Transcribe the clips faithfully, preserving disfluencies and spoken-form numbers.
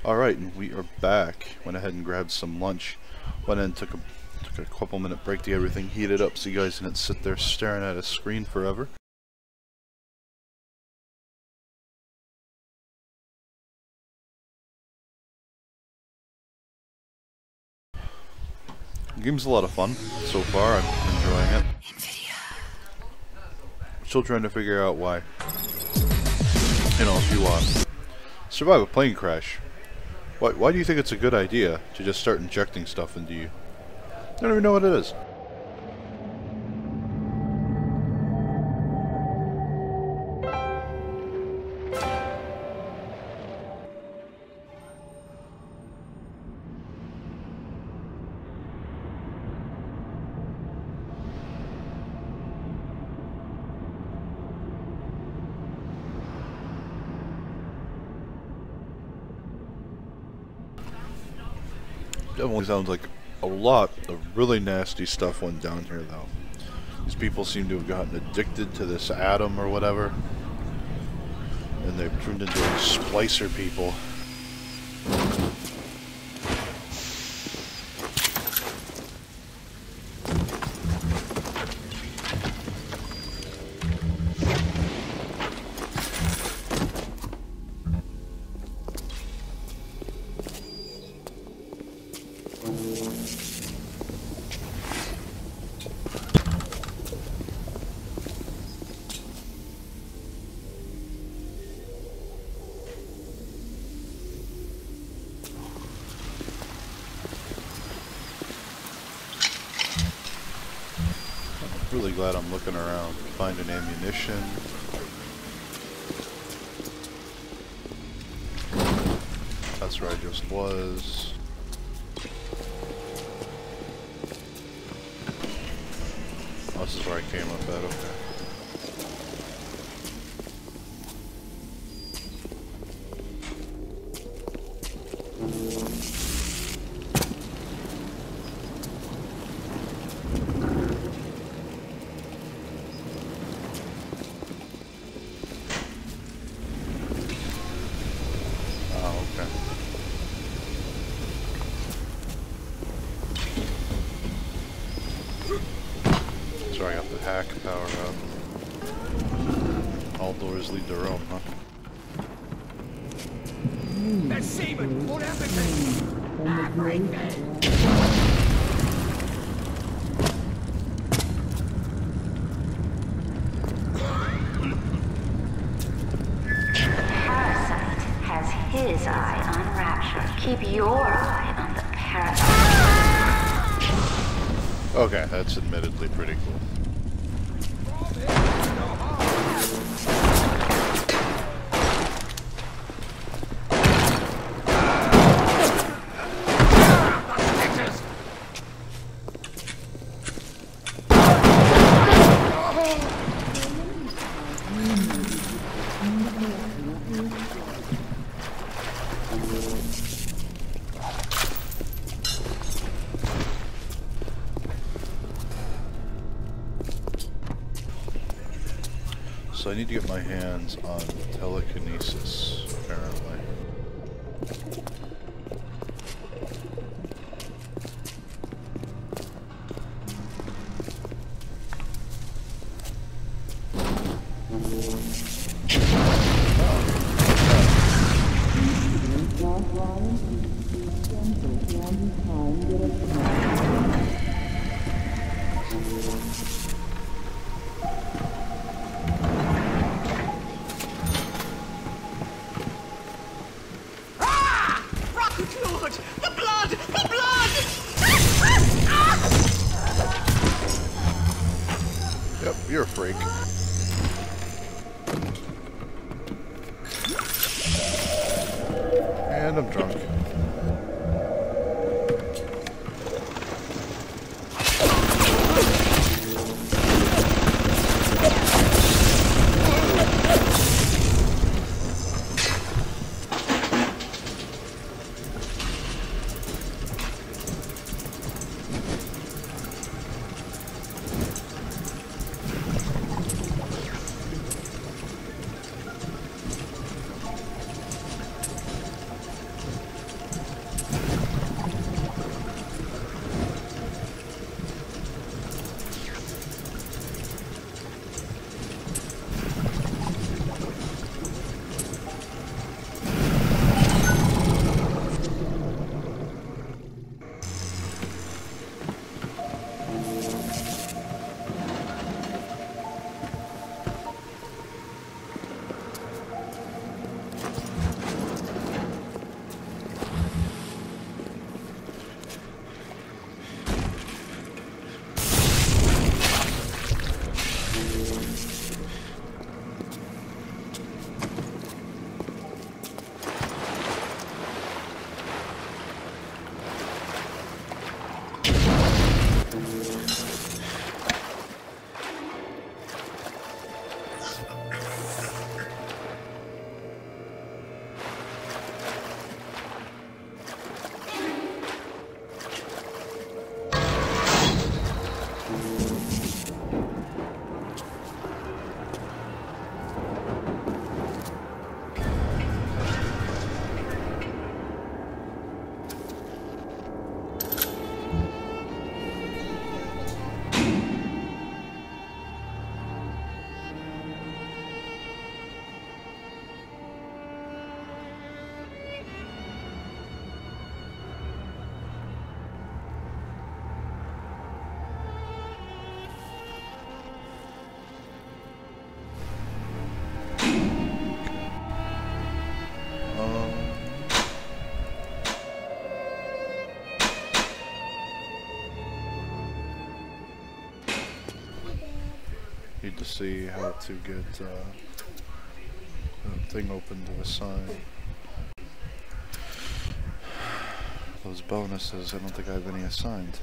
Alright, and we are back. Went ahead and grabbed some lunch. Went in and took a, took a couple minute break to get everything heated up so you guys didn't sit there staring at a screen forever. The game's a lot of fun so far. I'm enjoying it. Still trying to figure out why. You know, if you uh, survive a plane crash, why, why do you think it's a good idea to just start injecting stuff into you? I don't even know what it is. Definitely sounds like a lot of really nasty stuff went down here, though. These people seem to have gotten addicted to this atom or whatever, and they've turned into splicer people. Really glad I'm looking around, finding ammunition. That's where I just was. Oh, this is where I came up at, okay. So I got the hack power up. All doors lead to Rome, huh? That's Seaman! What happened to me? Right there. Parasite has his eye on Rapture. Keep your eye on the parasite. Okay, that's admittedly pretty cool. So I need to get my hands on telekinesis, apparently. Yep, you're a freak. And I'm drunk. to see how to get uh, that thing open to assign. Those bonuses, I don't think I have any assigned.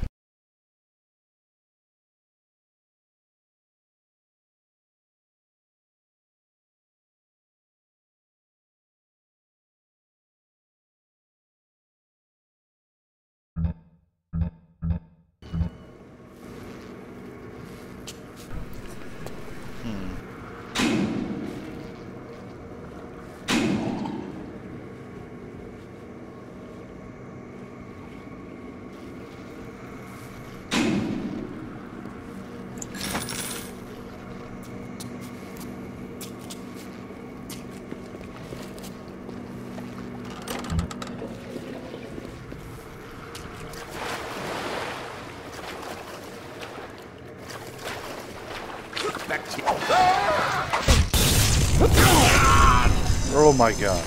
Oh my god.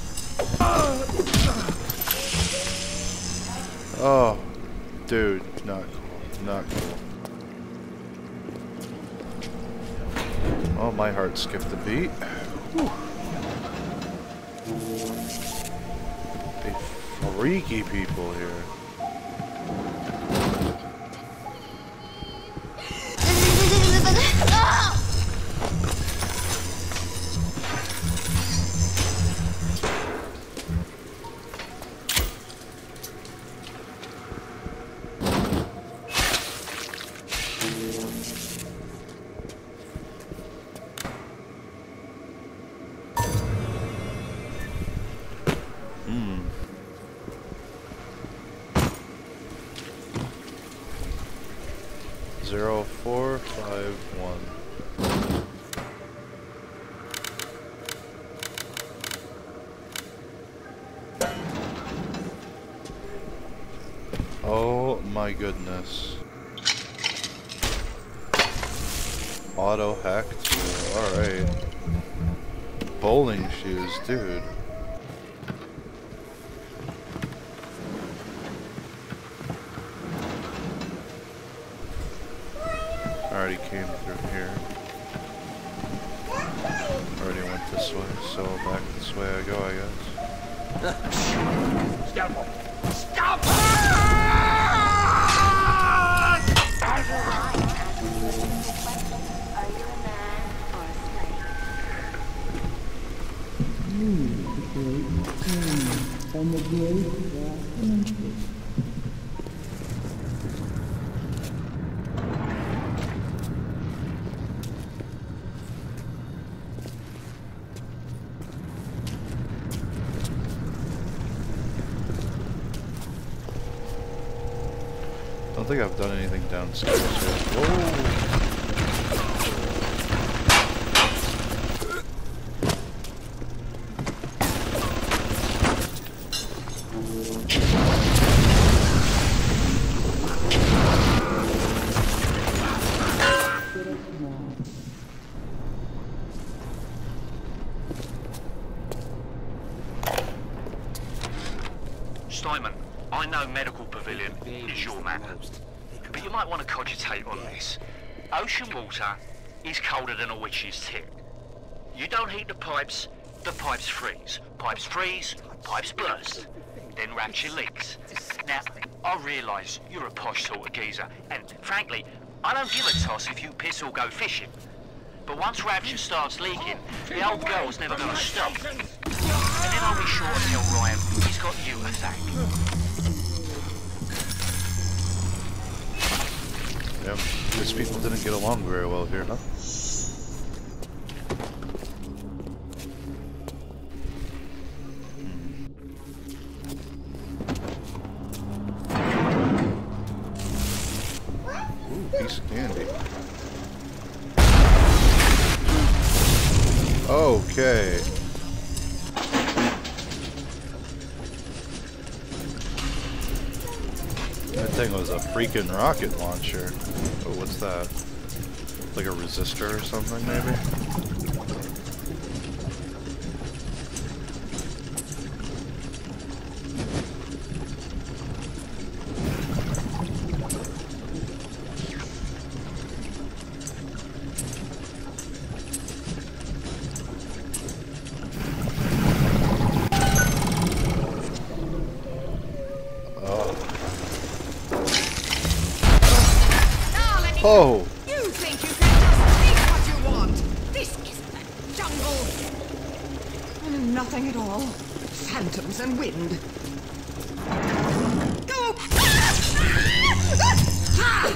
Oh, dude, not cool, not cool. Oh, my heart skipped a beat. Whew. They freaky people here. Zero four five one. Oh my goodness. Auto hacked. Alright. Bowling shoes, dude. Already came through here. Already went this way, so back this way I go, I guess. Stop! Stop! And the great I don't think I've done anything downstairs yet. Whoa! Simon, I know Medical Pavilion is your map, but you might want to cogitate on this. Ocean water is colder than a witch's tit. You don't heat the pipes, the pipes freeze. Pipes freeze, pipes burst. Then Rapture leaks. Now, I realise you're a posh sort of geezer, and frankly, I don't give a toss if you piss or go fishing. But once Rapture starts leaking, the old girl's never gonna stop. And then I'll be sure to tell Ryan he's got you to thank. Yep, these people didn't get along very well here, huh? Ooh, piece of candy. Okay. That thing was a freaking rocket launcher. Oh, what's that? Like a resistor or something, maybe? Oh! You think you can just take what you want? This isn't a jungle. Mm, Nothing at all. Phantoms and wind. Go! Ah!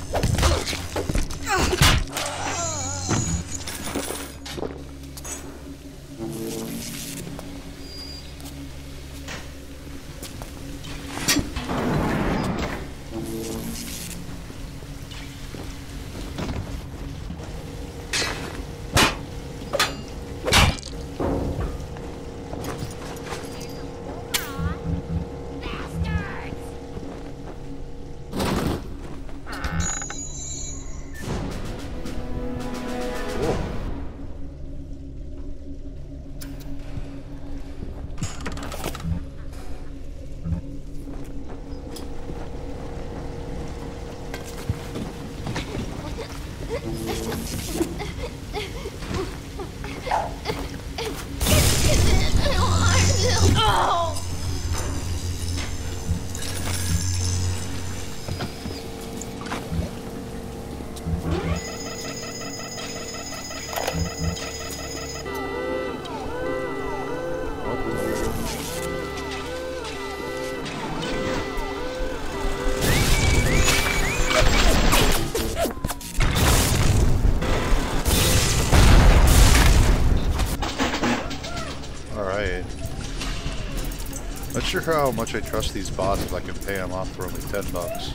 Not sure how much I trust these bots if I can pay them off for only ten bucks.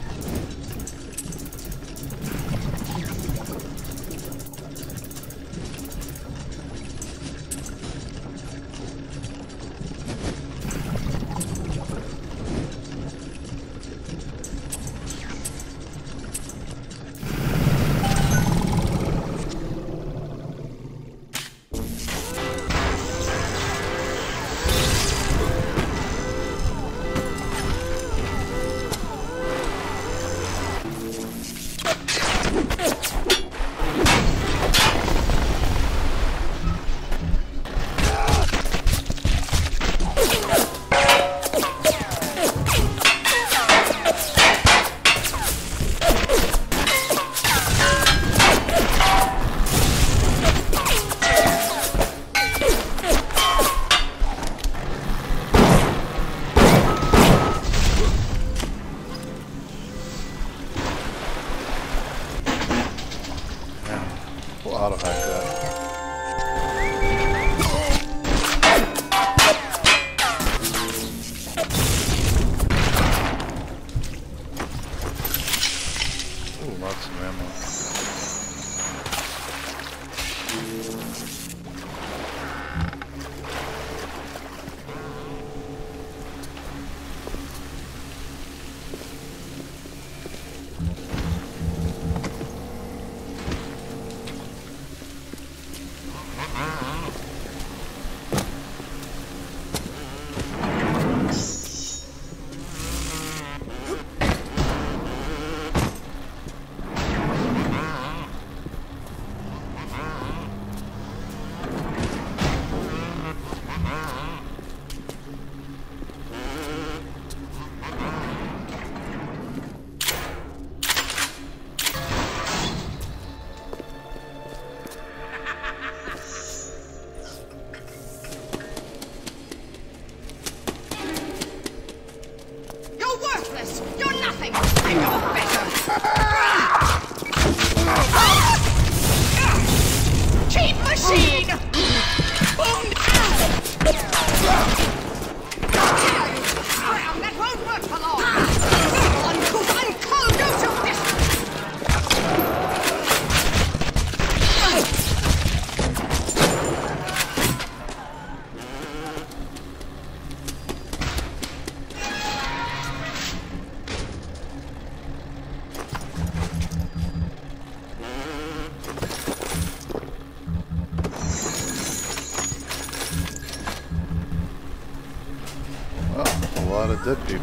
Dead people.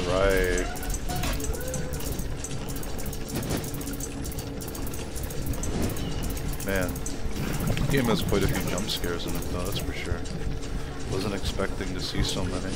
right. Man, the game has quite a few jump scares in it though, that's for sure. Wasn't expecting to see so many.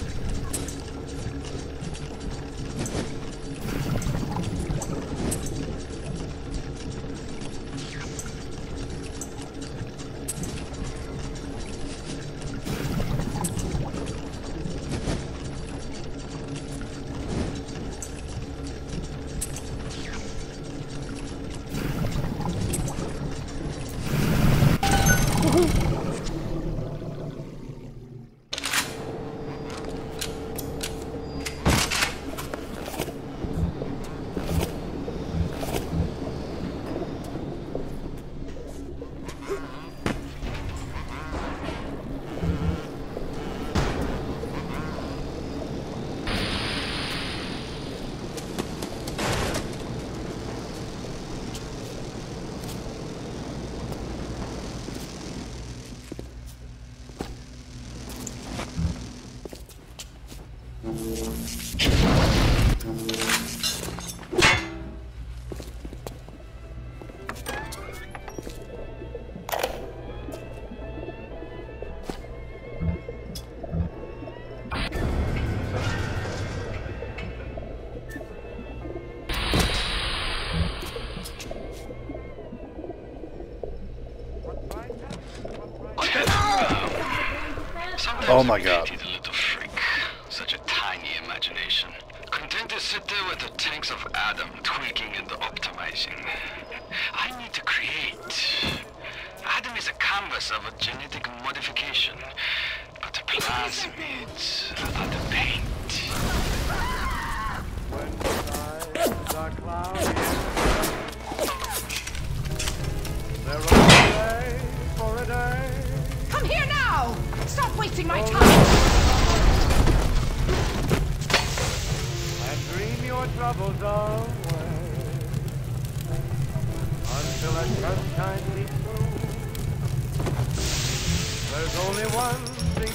Oh my god. The little freak. Such a tiny imagination. Content to sit there with the tanks of Adam tweaking and optimizing. I need to create. Adam is a canvas of a genetic modification, but the plasmids are the paint. When the skies are cloudy, there are a day for a day. Come here now! Stop wasting my time! And dream your troubles away until a sunshine seeps through. There's only one thing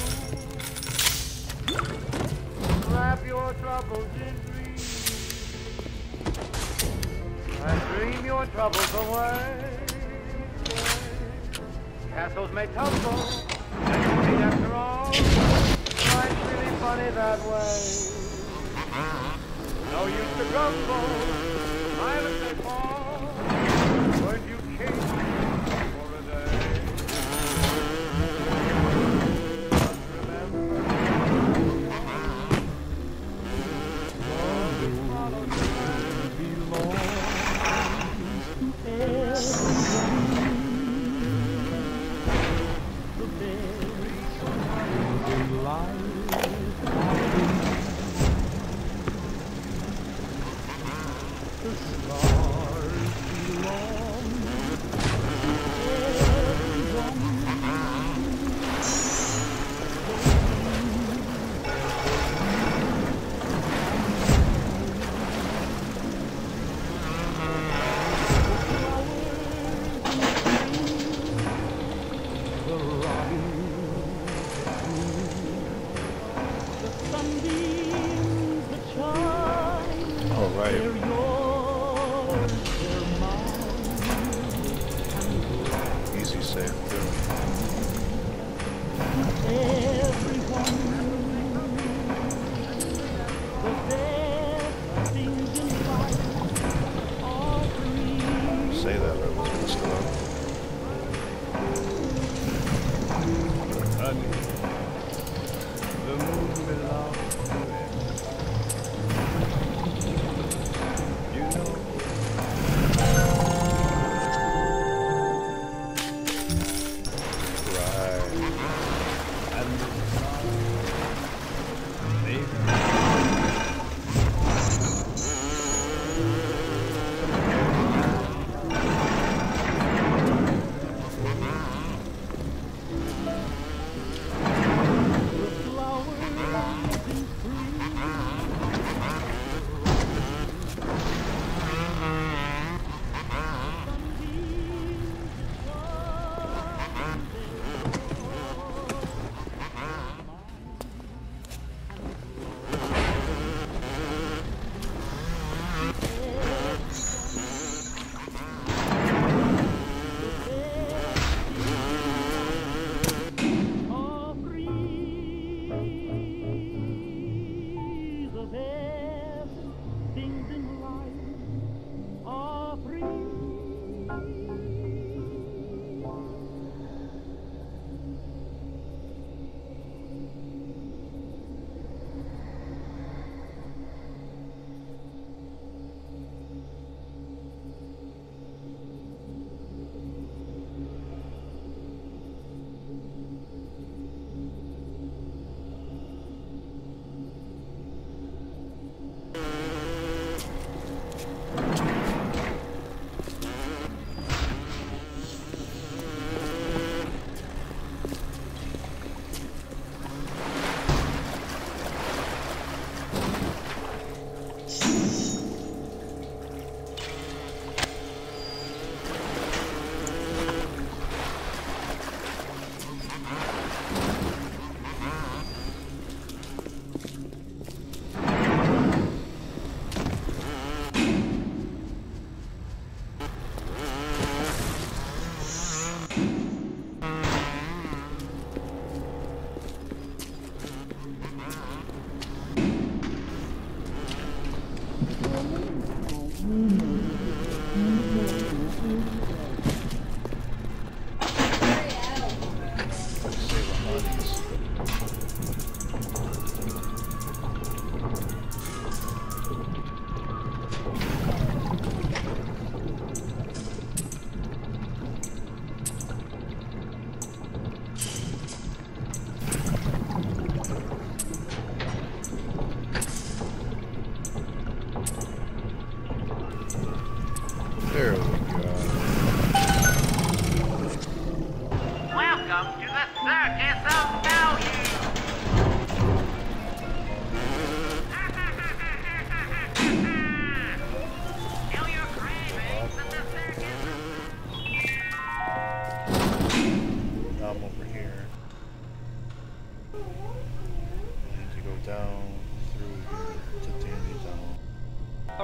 to do. Wrap your troubles in dreams and dream your troubles away. Castles may tumble, and after all, life's really funny that way. No use to grumble, silence may fall, when you king for a day. Just remember, all that follows belongs to everyone.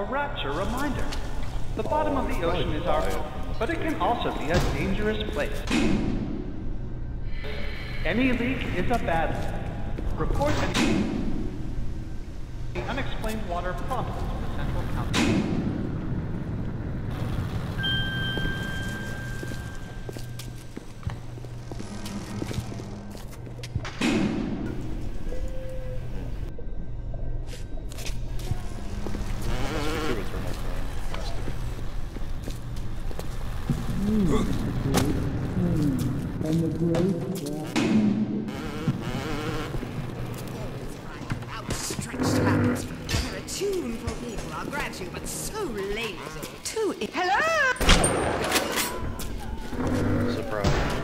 a Rapture reminder. The bottom of the ocean is our home, but it can also be a dangerous place. Any leak is a bad leak. Report any unexplained water promptly to the central counter. And the great Outstretched hands. They're a tuneful people, I'll grant you, but so lazy. Too. Hello! Surprise.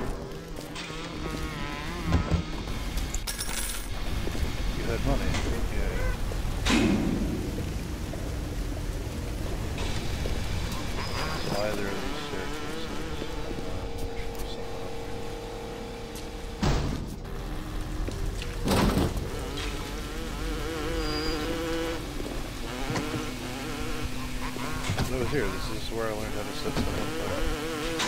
You had money. Yeah. Why there are these staircases? There's something up here. It was here. This is where I learned how to set stuff on fire.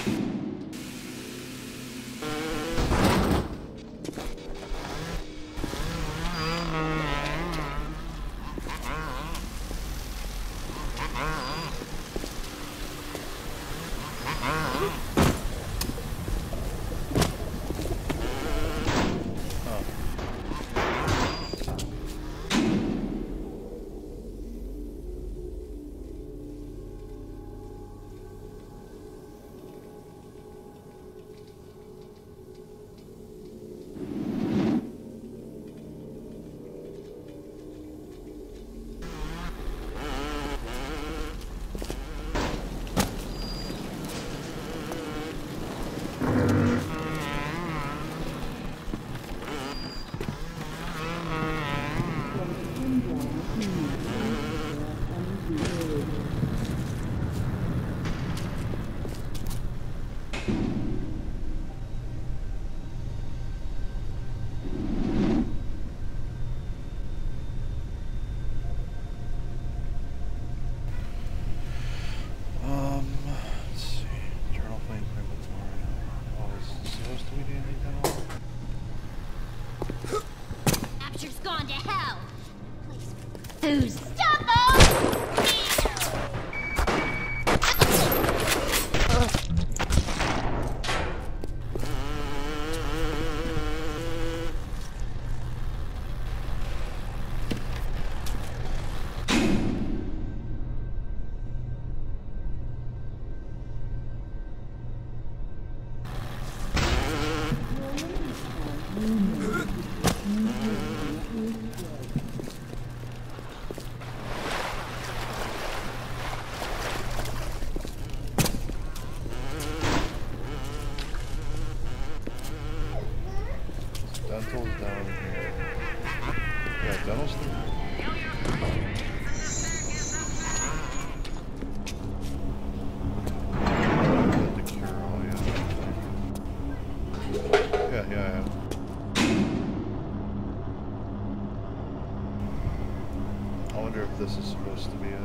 Rapture's gone to hell. Please, stop them! Dental's down here. Yeah, dental's through. The cure, oh yeah. Yeah, yeah, I have. I wonder if this is supposed to be it.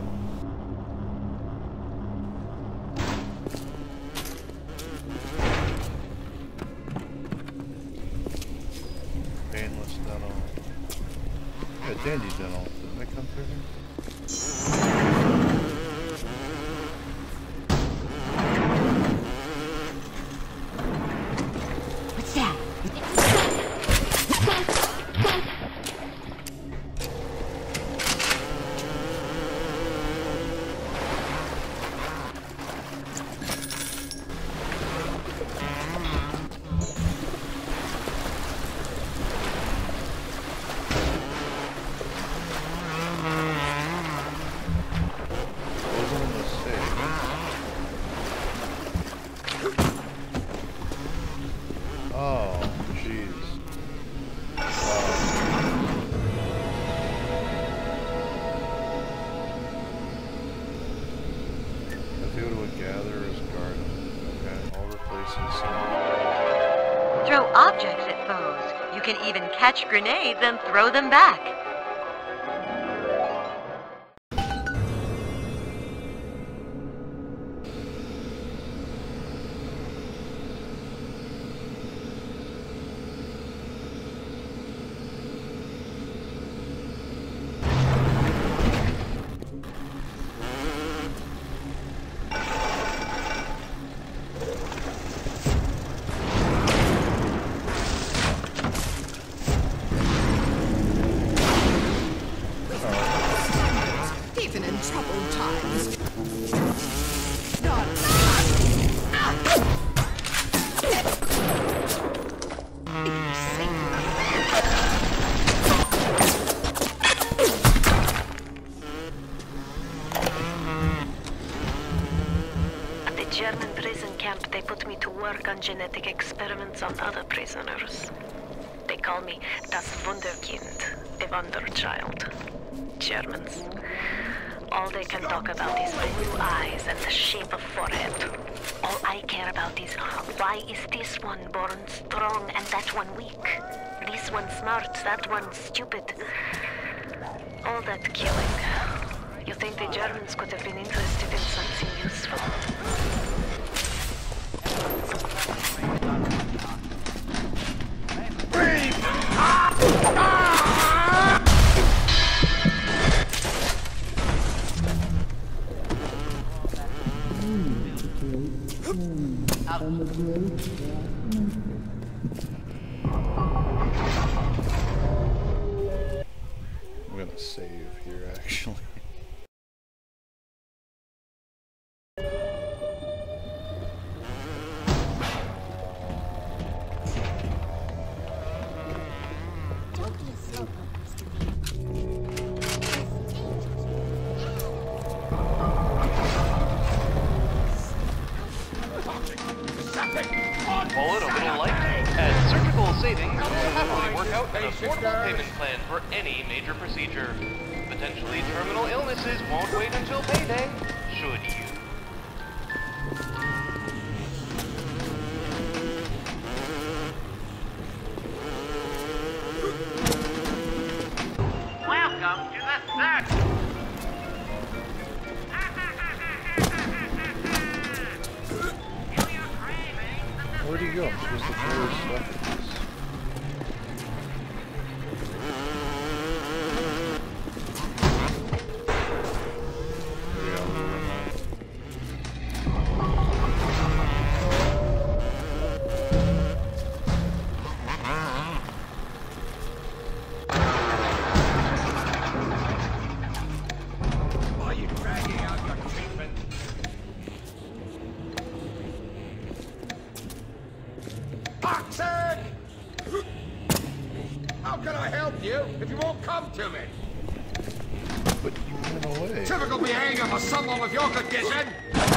Painless dental. Yeah, dandy dental. Didn't they come through here? What's that? Oh, jeez. Wow. If you would gather as garden. Okay, all replacing some. Throw objects at foes. You can even catch grenades and throw them back. German prison camp, they put me to work on genetic experiments on other prisoners. They call me das Wunderkind, a wonder child. Germans. All they can talk about is blue eyes and the shape of forehead. All I care about is why is this one born strong and that one weak? This one smart, that one stupid. All that killing. You think the Germans could have been interested in something useful? I'm gonna save here actually. Don't be a slowpoke, Mister B. Bullet a little light, as surgical savings will happily work out an affordable payment plan for any major procedure. Potentially terminal illnesses won't wait until payday, should you? Welcome to the circus! Where'd he go? I'm supposed to clear stuff. Are you dragging out your treatment? Toxic! How can I help you if you won't come to me? But you ran away. Typical behavior for someone with your condition!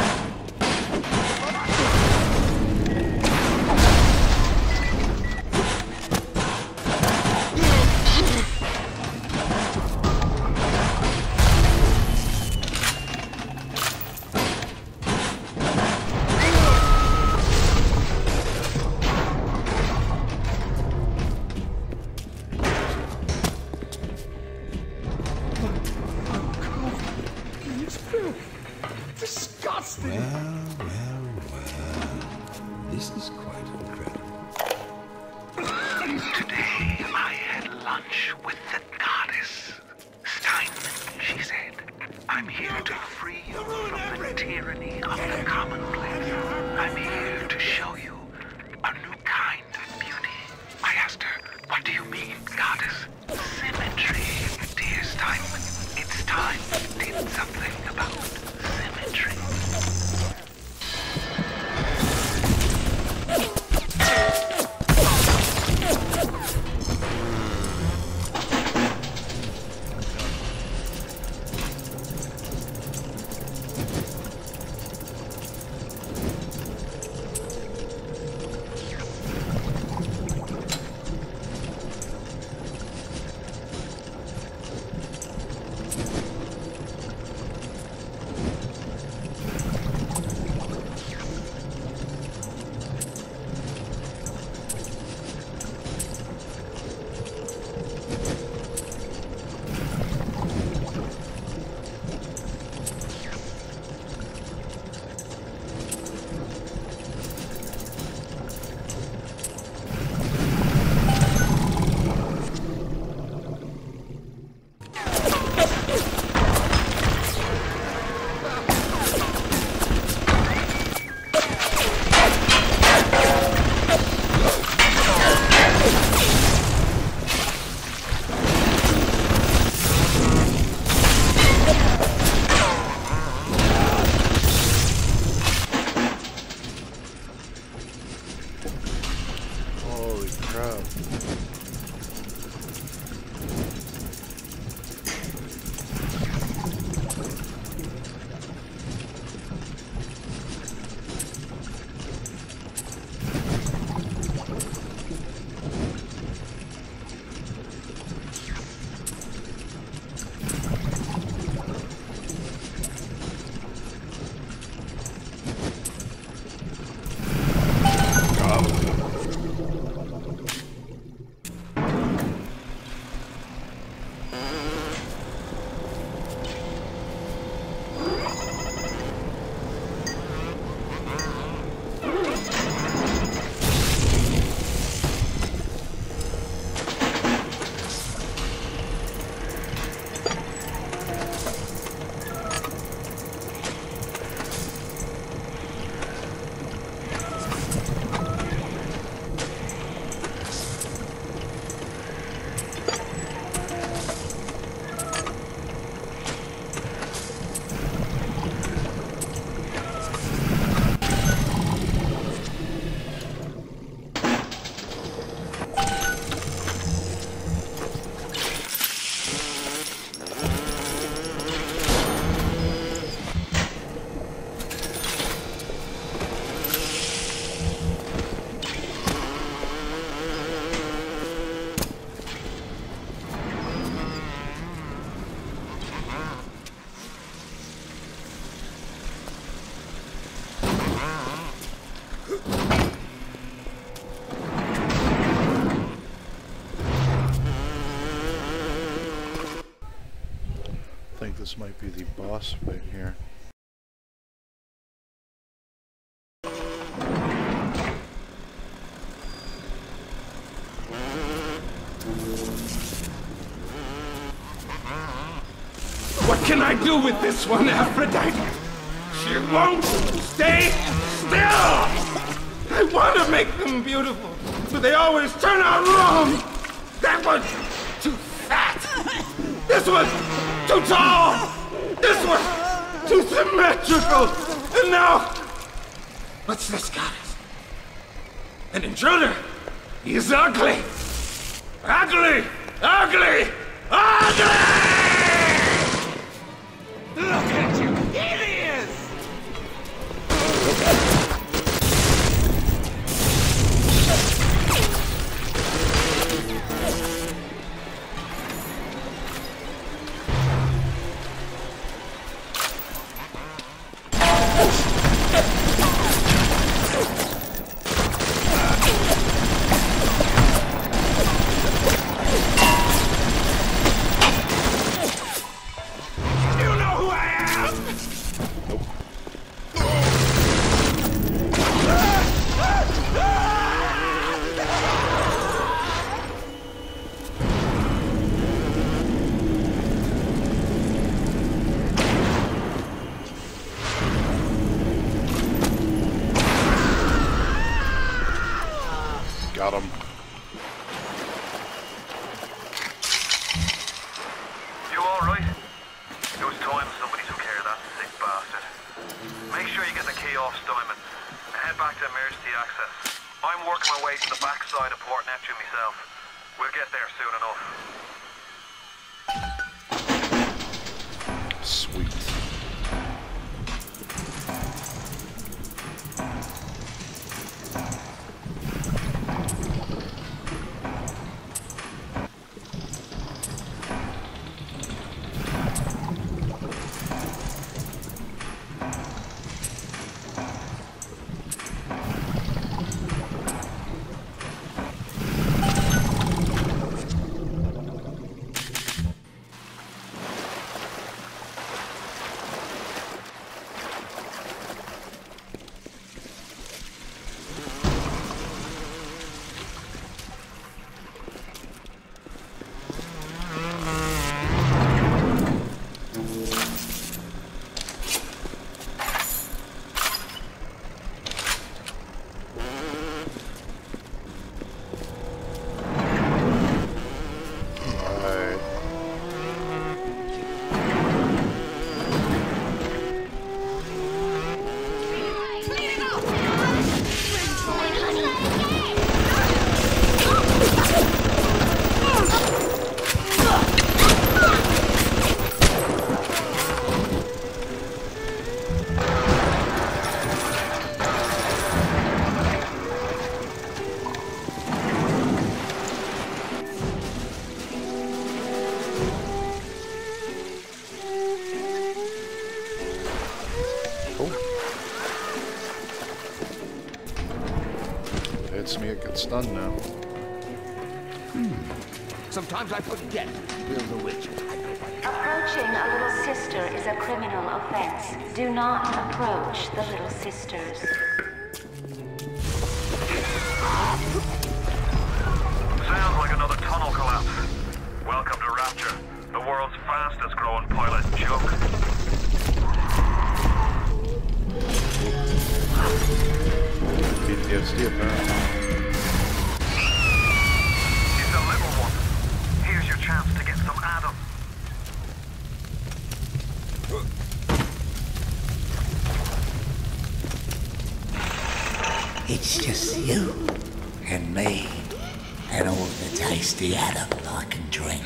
Disgusting! Well, well, well. This is quite incredible. Today I had lunch with the goddess. Steinman, she said. I'm here to free you from the tyranny of the commonplace. I'm here to show you a new kind of beauty. I asked her, what do you mean, goddess? Symmetry, dear Steinman. It's time you did something about symmetry. think this might be the boss fight here. What can I do with this one, Aphrodite? She won't stay still! I want to make them beautiful, but they always turn out wrong! That was too fat! This was too tall! This was too symmetrical! And now... What's this, goddess? An intruder! He's ugly! Ugly! Ugly! Ugly! Look at you! Hideous! Got him. You alright? It was time somebody took care of that sick bastard. Make sure you get the key off Steinman and head back to emergency access. I'm working my way to the backside of Port Neptune myself. We'll get there soon enough. Sweet. Hits me, it gets stunned now. Hmm. Sometimes I forget you're the witch. Approaching a little sister is a criminal offense. Do not approach the little sisters. Sounds like another tunnel collapse. Welcome to Rapture, the world's fastest growing pilot joke. P T S D apparently. It's a little one. Here's your chance to get some Adam. It's just you and me and all the tasty Adam I can drink.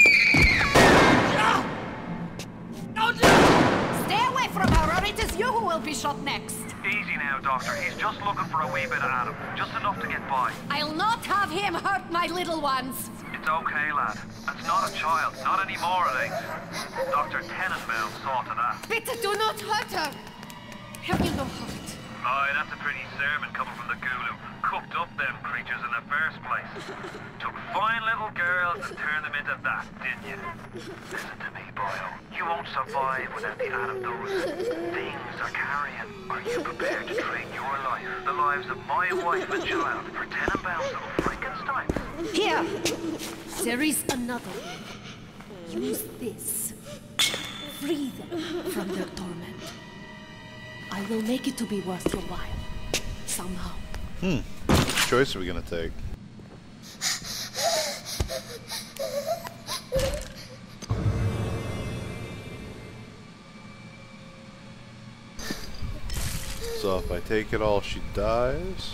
Stay away from her, or it is you who will be shot next. Easy now, Doctor. He's just looking for a wee bit of Adam. Just enough to get by. I'll not have him hurt my little ones. It's okay, lad. That's not a child. Not anymore, it ain't. Doctor Tenenbaum saw to that. Bitte, do not hurt her. Have you no heart? Aye, that's a pretty sermon coming from the ghoul who cooked up them creatures in the first place. Took fine little girls and turned them into that, didn't you? Listen to me, boyo. You won't won't survive without the Adam those things are carrying. Are you prepared to trade your life, the lives of my wife and child, for Tenenbaum's little Frankenstein? Here! There is another way. Use this. Free them from their torment. I will make it to be worth your while. Somehow. Hmm. Which choice are we gonna take? So if I take it all, she dies.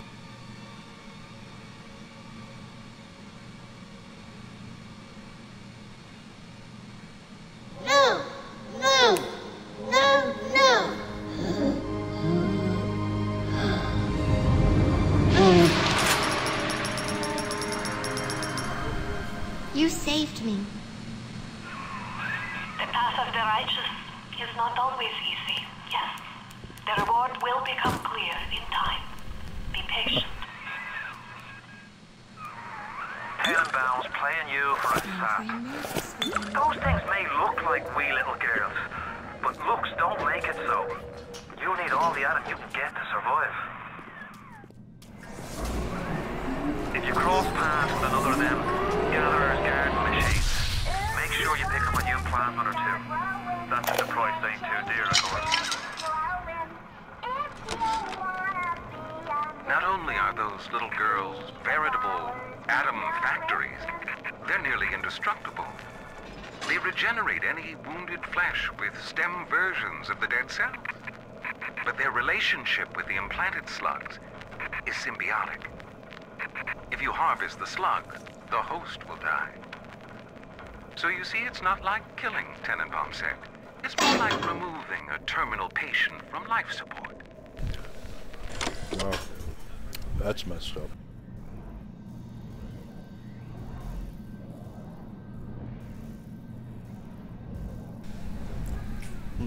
No! No! No! No! You saved me. The path of the righteous is not always easy, yes. The reward will become clear in time. Be patient. Tenenbaum's playing you for a sap. Those things may look like wee little girls, but looks don't make it so. You need all the Adam you can get to survive. If you cross paths with another of them, gatherers, garden machines, make sure you pick up a new plant or two. That's if the price ain't too dear, of course. Not only are those little girls veritable atom factories, they're nearly indestructible. They regenerate any wounded flesh with stem versions of the dead cell. But their relationship with the implanted slugs is symbiotic. If you harvest the slug, the host will die. So you see, it's not like killing, Tenenbaum said. It's more like removing a terminal patient from life support. Wow. That's messed up. Hmm.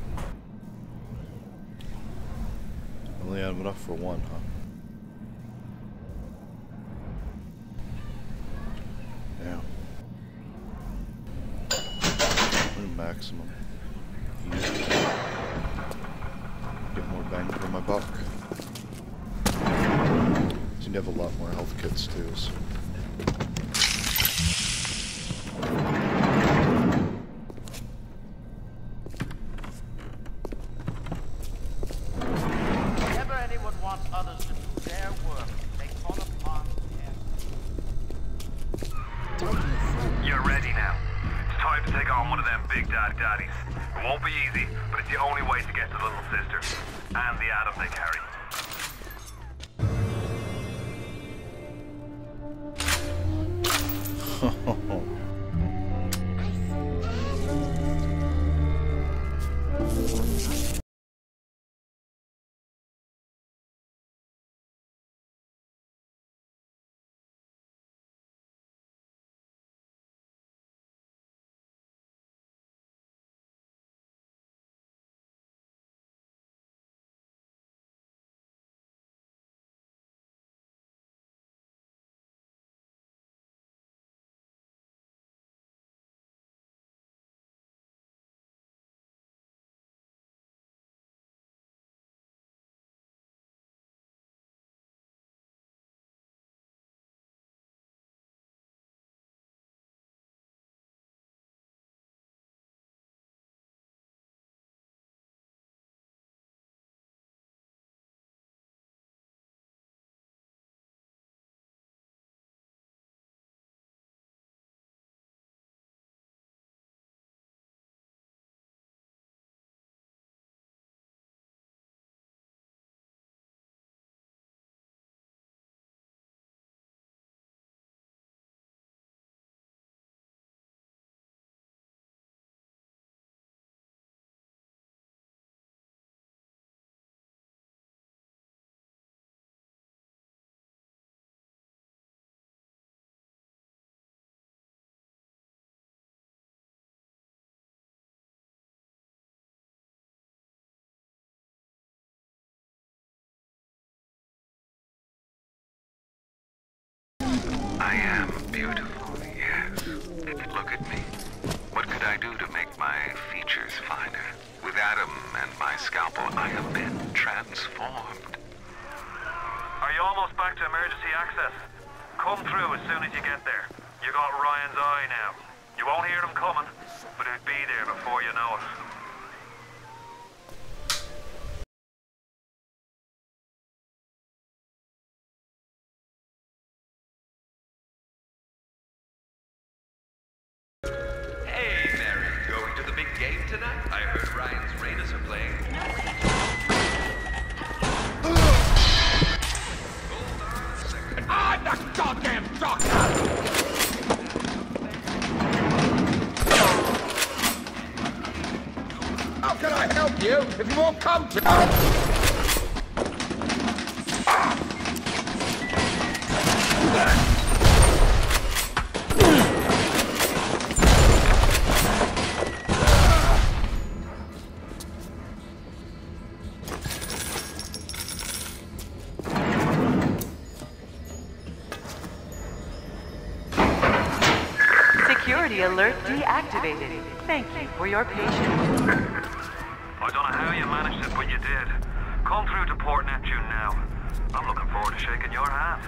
Only have enough for one, huh? Yeah. Maximum. Easy. Get more bang for my buck. Seem to have a lot more health kits too. So. Whenever anyone wants others to do their work, they call upon him. You're ready now. It's time to take on one of them big daddy daddies. It won't be easy, but it's the only way to get to little sister and the Adam they carry. I am beautiful, yes. Look at me. What could I do to make my is finer. With Adam and my scalpel, I have been transformed. Are you almost back to emergency access? Come through as soon as you get there. You got Ryan's eye now. You won't hear them coming, but it'll be there before you know it. Hey, Mary, going to the big game tonight? I heard Ryan's Raiders are playing. Ah, the goddamn doctor! How can I help you if you won't come to... Security alert deactivated. Thank you for your patience. I don't know how you managed it, but you did. Come through to Port Neptune now. I'm looking forward to shaking your hand.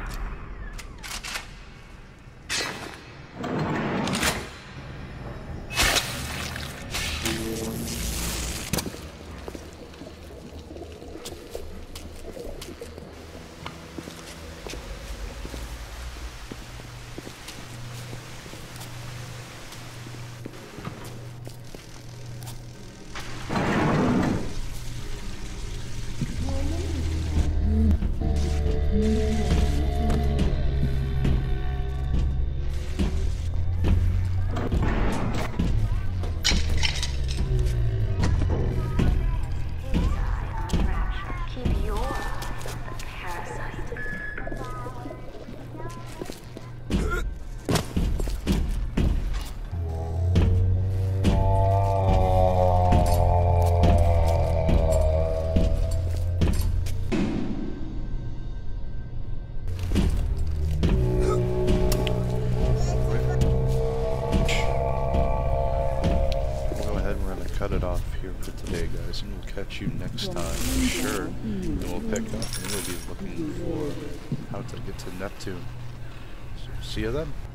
And we'll catch you next time, I'm sure. And we'll pick up and we'll be looking for how to get to Neptune. So see you then.